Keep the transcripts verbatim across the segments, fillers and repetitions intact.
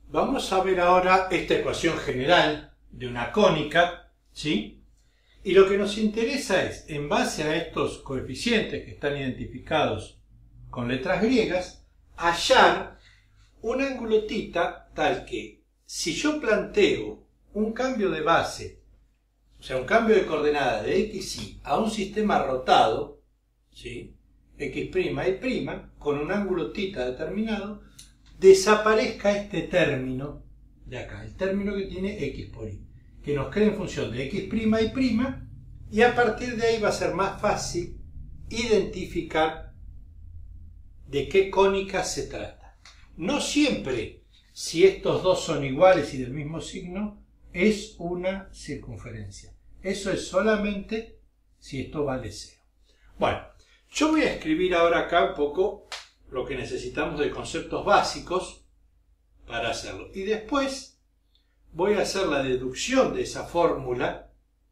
Vamos a ver ahora esta ecuación general de una cónica, ¿sí? Y lo que nos interesa es, en base a estos coeficientes que están identificados con letras griegas, hallar un ángulo θ tal que, si yo planteo un cambio de base, o sea, un cambio de coordenadas de x, y a un sistema rotado, ¿sí? X', y', con un ángulo θ determinado, desaparezca este término de acá, el término que tiene x por y, que nos queda en función de x', y', y a partir de ahí va a ser más fácil identificar de qué cónica se trata. No siempre, si estos dos son iguales y del mismo signo, es una circunferencia. Eso es solamente si esto vale cero. Bueno, yo voy a escribir ahora acá un poco lo que necesitamos de conceptos básicos para hacerlo. Y después voy a hacer la deducción de esa fórmula.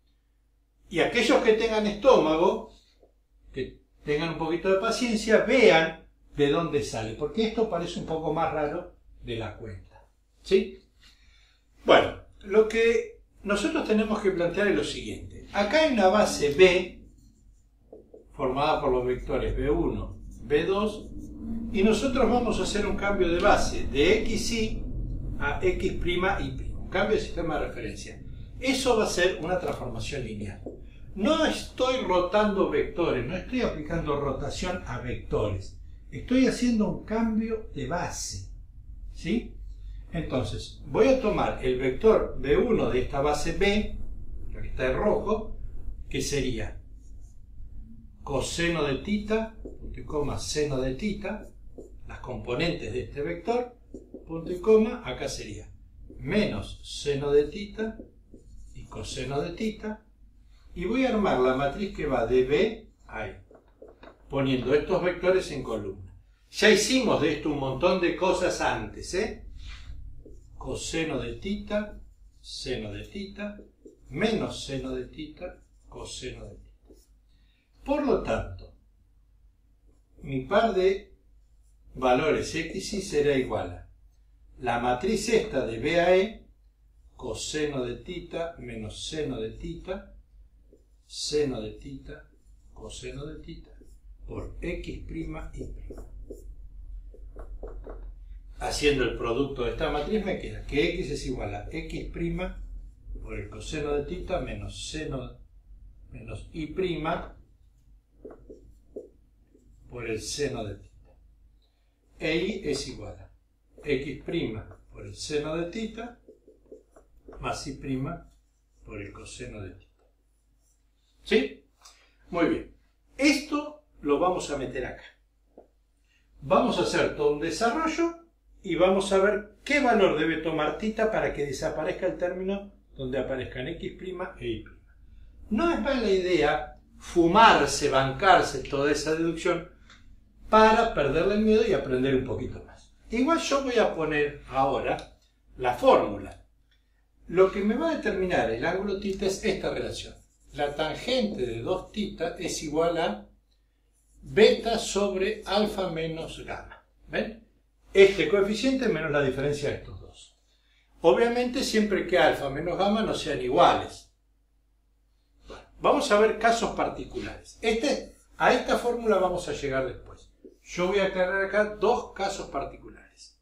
Y aquellos que tengan estómago, que tengan un poquito de paciencia, vean de dónde sale. Porque esto parece un poco más raro de la cuenta. ¿Sí? Bueno, lo que nosotros tenemos que plantear es lo siguiente. Acá hay una base B, formada por los vectores B uno, B dos, y nosotros vamos a hacer un cambio de base de xy a x', y', un cambio de sistema de referencia. Eso va a ser una transformación lineal. No estoy rotando vectores, no estoy aplicando rotación a vectores. Estoy haciendo un cambio de base. ¿Sí? Entonces, voy a tomar el vector B uno de esta base B, la que está en rojo, que sería coseno de θ, punto y coma, seno de θ, las componentes de este vector, punto y coma, acá sería menos seno de θ y coseno de θ, y voy a armar la matriz que va de B a E, poniendo estos vectores en columna. Ya hicimos de esto un montón de cosas antes, ¿eh? Coseno de θ, seno de θ, menos seno de θ, coseno de θ. Por lo tanto, mi par de valores xy será igual a la matriz esta de B a E, coseno de θ menos seno de θ, seno de θ, coseno de θ, por x', y'. Haciendo el producto de esta matriz me queda que x es igual a x' por el coseno de θ menos seno menos y' por el seno de θ. E y es igual a x' por el seno de θ más y' por el coseno de θ. ¿Sí? Muy bien. Esto lo vamos a meter acá. Vamos a hacer todo un desarrollo y vamos a ver qué valor debe tomar θ para que desaparezca el término donde aparezcan x' e y'. No es mala idea fumarse, bancarse toda esa deducción para perderle el miedo y aprender un poquito más. Igual yo voy a poner ahora la fórmula. Lo que me va a determinar el ángulo θ es esta relación. La tangente de dos θ es igual a beta sobre alfa menos gamma. ¿Ven? Este coeficiente menos la diferencia de estos dos. Obviamente siempre que alfa menos gamma no sean iguales. Bueno, vamos a ver casos particulares. Este, a esta fórmula vamos a llegar después. Yo voy a aclarar acá dos casos particulares.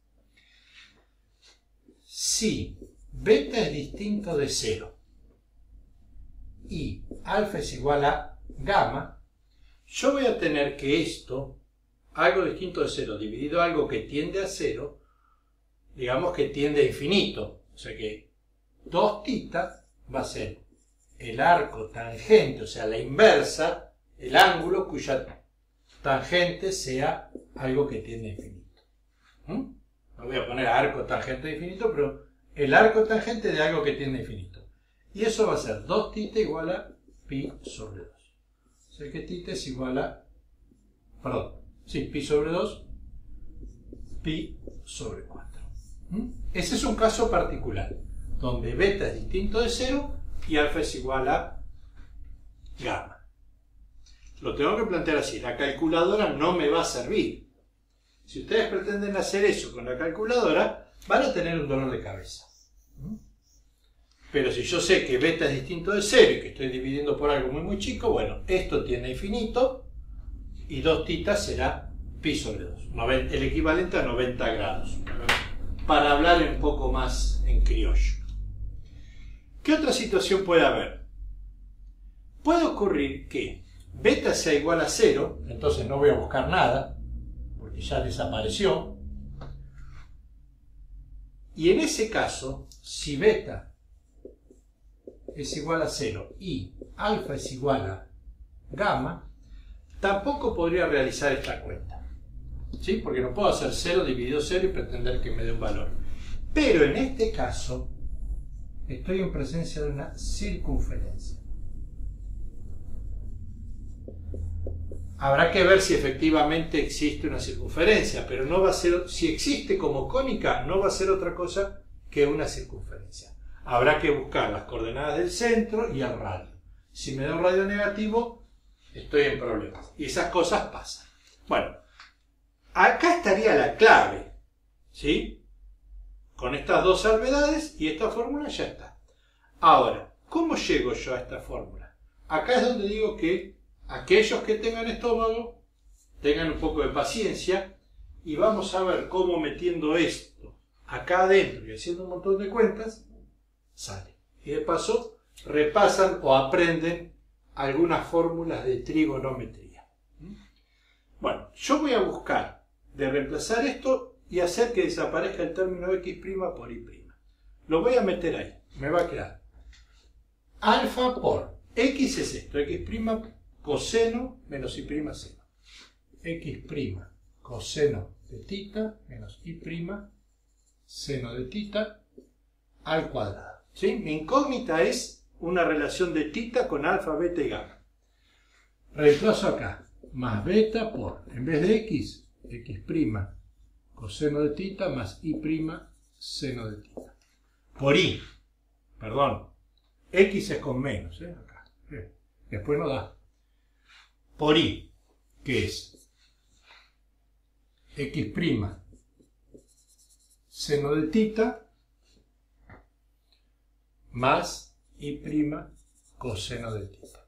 Si beta es distinto de cero y alfa es igual a gamma, yo voy a tener que esto, algo distinto de cero, dividido a algo que tiende a cero, digamos que tiende a infinito. O sea que dos θ va a ser el arco tangente, o sea, la inversa, el ángulo cuya tangente sea algo que tiende a infinito. ¿Mm? No voy a poner arco tangente de infinito, pero el arco tangente de algo que tiende a infinito. Y eso va a ser dos θ igual a pi sobre dos. O sea que θ es igual a, perdón, sí, pi sobre dos, pi sobre cuatro. ¿Mm? Ese es un caso particular, donde beta es distinto de cero y alfa es igual a gamma. Lo tengo que plantear así, la calculadora no me va a servir. Si ustedes pretenden hacer eso con la calculadora, van a tener un dolor de cabeza. Pero si yo sé que beta es distinto de cero y que estoy dividiendo por algo muy muy chico, bueno, esto tiene infinito y dos tita será pi sobre dos, el equivalente a noventa grados, para hablar un poco más en criollo. ¿Qué otra situación puede haber? Puede ocurrir que beta sea igual a cero, entonces no voy a buscar nada, porque ya desapareció. Y en ese caso, si beta es igual a cero y alfa es igual a gamma, tampoco podría realizar esta cuenta, ¿sí? Porque no puedo hacer cero dividido cero y pretender que me dé un valor. Pero en este caso, estoy en presencia de una circunferencia. Habrá que ver si efectivamente existe una circunferencia, pero no va a ser, si existe como cónica, no va a ser otra cosa que una circunferencia. Habrá que buscar las coordenadas del centro y el radio. Si me da un radio negativo, estoy en problemas. Y esas cosas pasan. Bueno, acá estaría la clave, ¿sí? Con estas dos salvedades y esta fórmula ya está. Ahora, ¿cómo llego yo a esta fórmula? Acá es donde digo que aquellos que tengan estómago tengan un poco de paciencia y vamos a ver cómo metiendo esto acá adentro y haciendo un montón de cuentas sale. Y de paso repasan o aprenden algunas fórmulas de trigonometría. Bueno, yo voy a buscar de reemplazar esto y hacer que desaparezca el término x' por y'. Lo voy a meter ahí. Me va a quedar alfa por x es esto, x' coseno menos y' seno. X' coseno de tita menos y' seno de tita al cuadrado. ¿Sí? Mi incógnita es una relación de tita con alfa, beta y gamma. Reemplazo acá, más beta por, en vez de x, x' coseno de tita más y' seno de tita. Por y, perdón, x es con menos, ¿eh? Acá. Después no da. Por y, que es x' seno de tita más y' coseno de tita.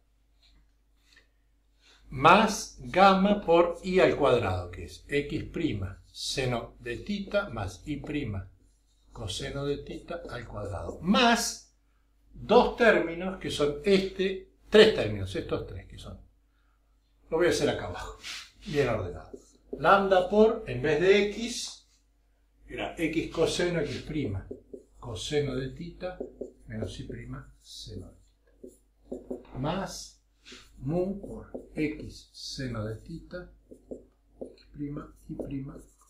Más gamma por y al cuadrado, que es x' seno de tita más y' coseno de tita al cuadrado. Más dos términos que son este, tres términos, estos tres que son. Lo voy a hacer acá abajo, bien ordenado. Lambda por, en vez de x, era x coseno x' coseno de tita menos y' seno de tita. Más mu por x seno de tita, x' y',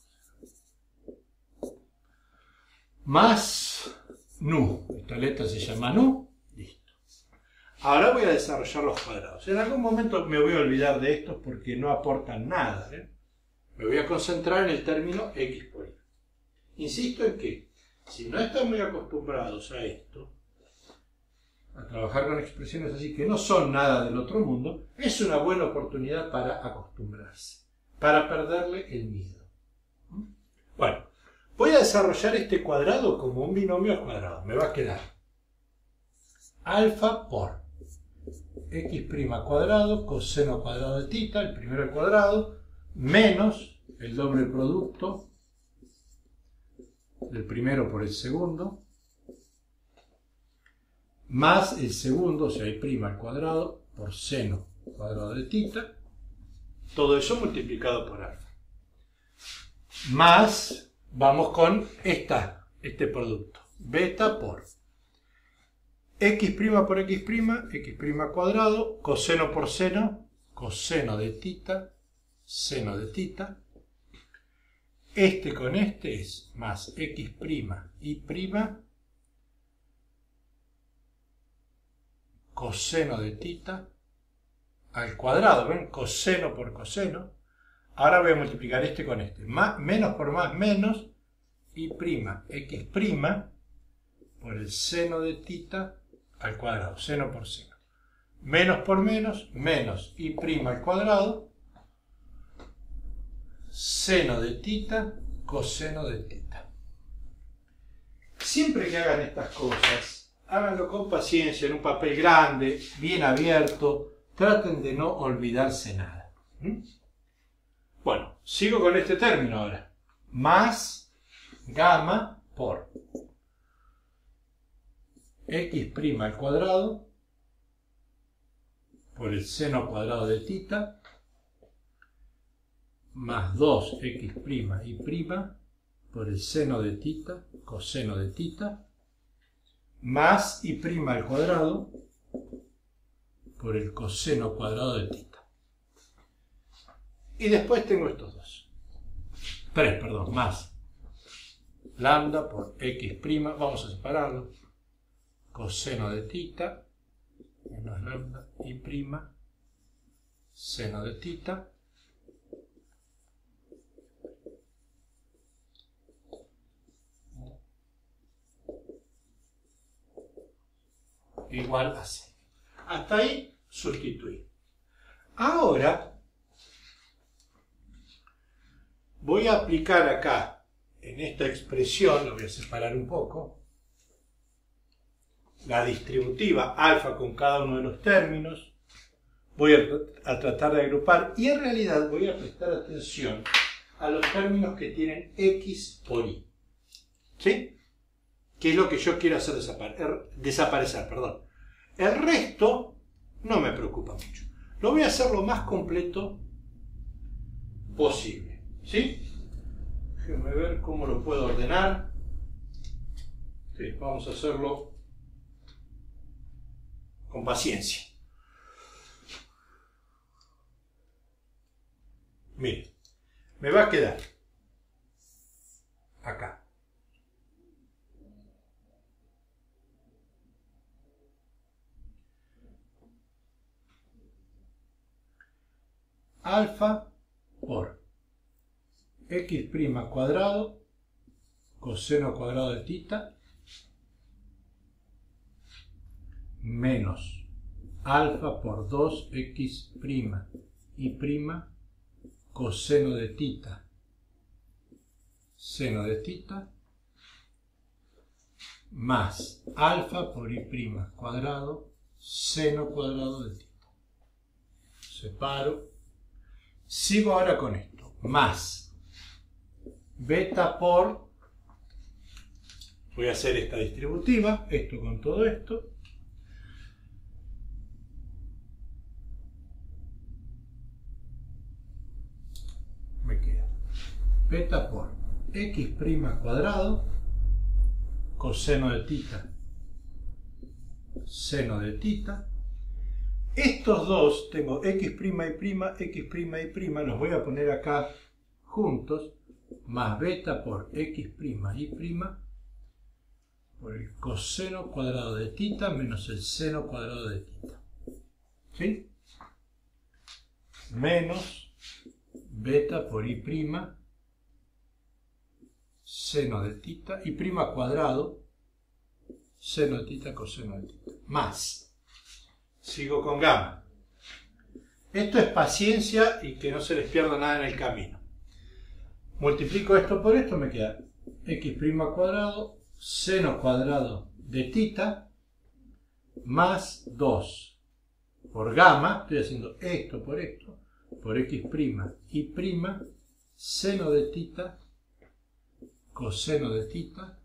más nu. Esta letra se llama nu. Listo. Ahora voy a desarrollar los cuadrados. En algún momento me voy a olvidar de estos porque no aportan nada, ¿eh? Me voy a concentrar en el término x por y. Insisto en que, si no están muy acostumbrados a esto, a trabajar con expresiones así que no son nada del otro mundo, es una buena oportunidad para acostumbrarse, para perderle el miedo. Bueno, voy a desarrollar este cuadrado como un binomio al cuadrado. Me va a quedar alfa por x' cuadrado coseno cuadrado de tita, el primero al cuadrado, menos el doble producto del primero por el segundo, más el segundo, o sea, y' al cuadrado, por seno cuadrado de tita, todo eso multiplicado por alfa. Más, vamos con esta, este producto, beta por x' por x', x' cuadrado, coseno por seno, coseno de tita, seno de tita. Este con este es más x', y', coseno de tita al cuadrado. ¿Ven? Coseno por coseno. Ahora voy a multiplicar este con este. Más, menos por más, menos. Y', x' por el seno de tita al cuadrado. Seno por seno. Menos por menos, menos y' al cuadrado. Seno de tita, coseno de tita. Siempre que hagan estas cosas, háganlo con paciencia, en un papel grande, bien abierto. Traten de no olvidarse nada. ¿Mm? Bueno, sigo con este término ahora. Más gamma por x' al cuadrado por el seno cuadrado de tita más dos x' y' por el seno de tita, coseno de tita, más y' al cuadrado por el coseno cuadrado de tita. Y después tengo estos dos. tres, perdón, más lambda por x', vamos a separarlo, coseno de tita, menos lambda y', seno de tita, igual a cero. Hasta ahí sustituí. Ahora voy a aplicar acá, en esta expresión, lo voy a separar un poco, la distributiva alfa con cada uno de los términos. Voy a, a tratar de agrupar y en realidad voy a prestar atención a los términos que tienen x por y. ¿Sí? Que es lo que yo quiero hacer desaparecer. desaparecer perdón. El resto no me preocupa mucho. Lo voy a hacer lo más completo posible. ¿Sí? Déjenme ver cómo lo puedo ordenar. Sí, vamos a hacerlo con paciencia. Miren, me va a quedar acá alfa por x' cuadrado coseno cuadrado de tita menos alfa por dos x' y' coseno de tita seno de tita más alfa por y' cuadrado seno cuadrado de tita. Separo. Sigo ahora con esto. Más beta por, voy a hacer esta distributiva, esto con todo esto, me queda beta por x' cuadrado coseno de tita seno de tita. Estos dos, tengo x', y', x', y', los voy a poner acá juntos, más beta por x', y' por el coseno cuadrado de tita menos el seno cuadrado de tita. ¿Sí? Menos beta por y', seno de tita, y' cuadrado, seno de tita, coseno de tita. Más. Sigo con gamma. Esto es paciencia y que no se les pierda nada en el camino. Multiplico esto por esto, me queda x' cuadrado, seno cuadrado de tita, más dos por gamma, estoy haciendo esto por esto, por x', y', seno de tita, coseno de tita,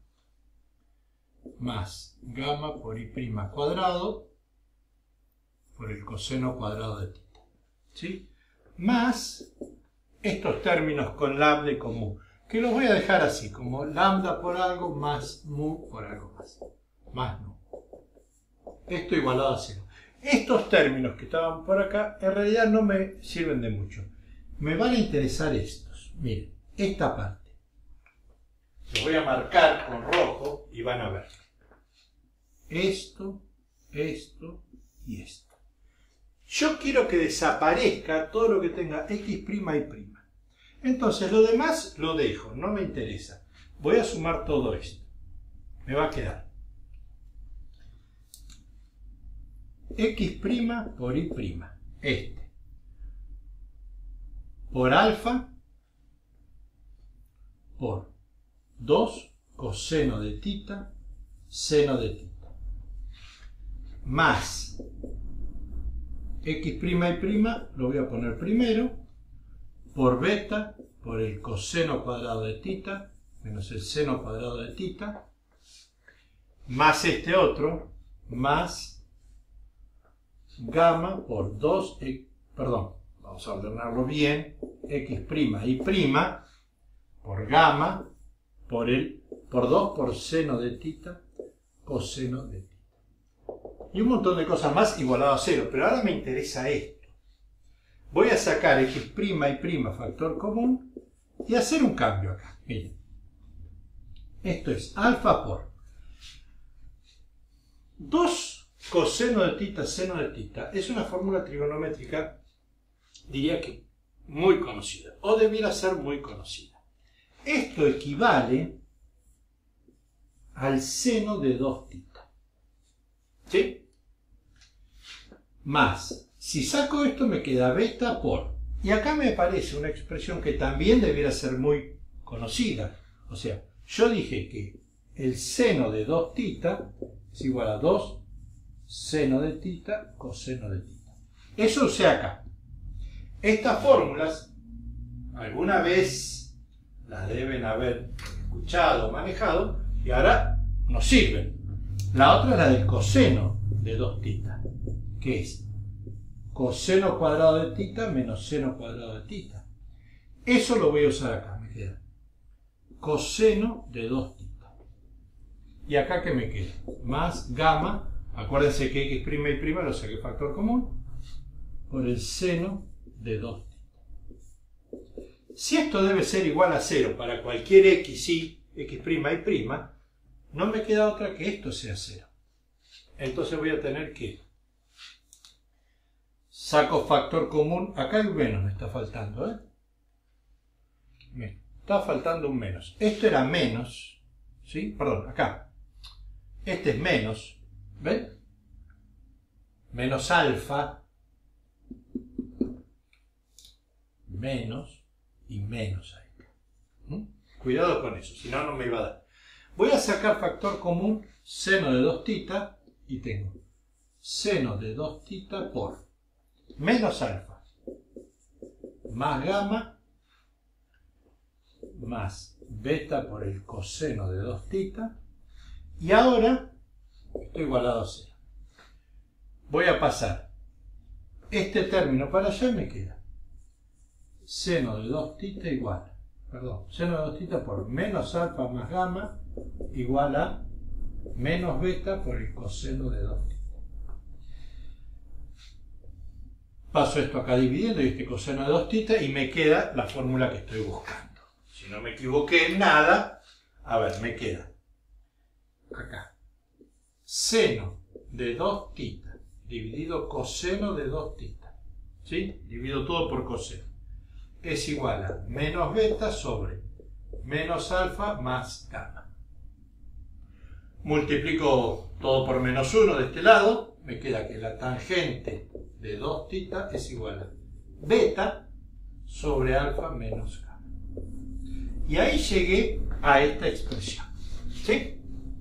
más gamma por y' cuadrado, por el coseno cuadrado de tita. ¿Sí? Más estos términos con lambda y con mu, que los voy a dejar así, como lambda por algo más mu por algo más. Más nu. Esto igualado a cero. Estos términos que estaban por acá, en realidad no me sirven de mucho. Me van a interesar estos. Miren, esta parte. Los voy a marcar con rojo y van a ver. Esto, esto y esto. Yo quiero que desaparezca todo lo que tenga x', y'. Entonces lo demás lo dejo, no me interesa. Voy a sumar todo esto. Me va a quedar x' por y', este, por alfa, por dos coseno de tita, seno de tita, más x' y prima, lo voy a poner primero, por beta, por el coseno cuadrado de tita, menos el seno cuadrado de tita, más este otro, más gamma por dos, perdón, vamos a ordenarlo bien, x' y prima, por gamma, por, el, por dos por seno de tita, coseno de tita. Y un montón de cosas más igualado a cero, pero ahora me interesa esto. Voy a sacar x' y prima factor común y hacer un cambio acá. Miren, esto es alfa por dos coseno de tita, seno de tita. Es una fórmula trigonométrica, diría que muy conocida, o debiera ser muy conocida. Esto equivale al seno de dos tita. ¿Sí? Más, si saco esto me queda beta por, y acá me aparece una expresión que también debiera ser muy conocida. O sea, yo dije que el seno de dos tita es igual a dos seno de tita coseno de tita. Eso usé acá. Estas fórmulas alguna vez las deben haber escuchado o manejado y ahora nos sirven. La otra es la del coseno de dos tita, que es coseno cuadrado de tita menos seno cuadrado de tita. Eso lo voy a usar acá, me queda coseno de dos tita. Y acá que me queda más gamma, acuérdense que x' y prima lo saqué factor común, por el seno de dos tita. Si esto debe ser igual a cero para cualquier x, y x' y prima, no me queda otra que esto sea cero. Entonces voy a tener que saco factor común, acá hay un menos, me está faltando, ¿eh? Me está faltando un menos. Esto era menos, ¿sí? Perdón, acá. Este es menos, ¿ven? Menos alfa, menos y menos ahí. ¿Mm? Cuidado con eso, si no, no me iba a dar. Voy a sacar factor común seno de dos tita y tengo seno de dos tita por menos alfa más gamma más beta por el coseno de dos tita y ahora esto igualado a cero. Voy a pasar este término para allá y me queda seno de dos tita igual, perdón, seno de dos tita por menos alfa más gamma igual a menos beta por el coseno de dos tita. Paso esto acá dividiendo y este coseno de dos tita y me queda la fórmula que estoy buscando. Si no me equivoqué en nada, a ver, me queda acá seno de dos tita dividido coseno de dos tita. ¿Sí? Divido todo por coseno. Es igual a menos beta sobre menos alfa más gamma. Multiplico todo por menos uno de este lado, me queda que la tangente de dos tita es igual a beta sobre alfa menos gamma. Y ahí llegué a esta expresión. ¿Sí?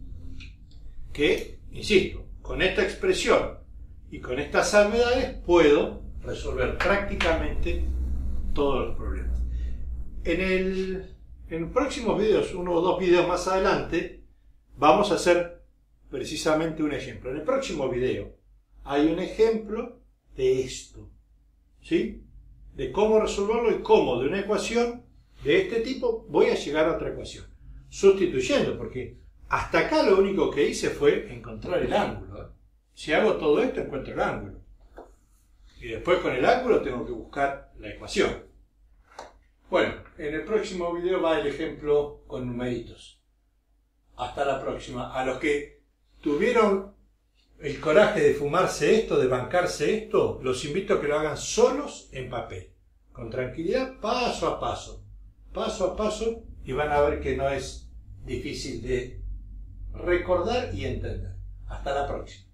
Que, insisto, con esta expresión y con estas salvedades puedo resolver prácticamente todos los problemas. En, el, en próximos videos, uno o dos videos más adelante, vamos a hacer precisamente un ejemplo. En el próximo video hay un ejemplo de esto, ¿sí? De cómo resolverlo y cómo de una ecuación de este tipo voy a llegar a otra ecuación, sustituyendo, porque hasta acá lo único que hice fue encontrar el ángulo, ¿eh? Si hago todo esto encuentro el ángulo. Y después con el ángulo tengo que buscar la ecuación. Bueno, en el próximo video va el ejemplo con numeritos. Hasta la próxima. A los que tuvieron el coraje de fumarse esto, de bancarse esto, los invito a que lo hagan solos en papel. Con tranquilidad, paso a paso. Paso a paso y van a ver que no es difícil de recordar y entender. Hasta la próxima.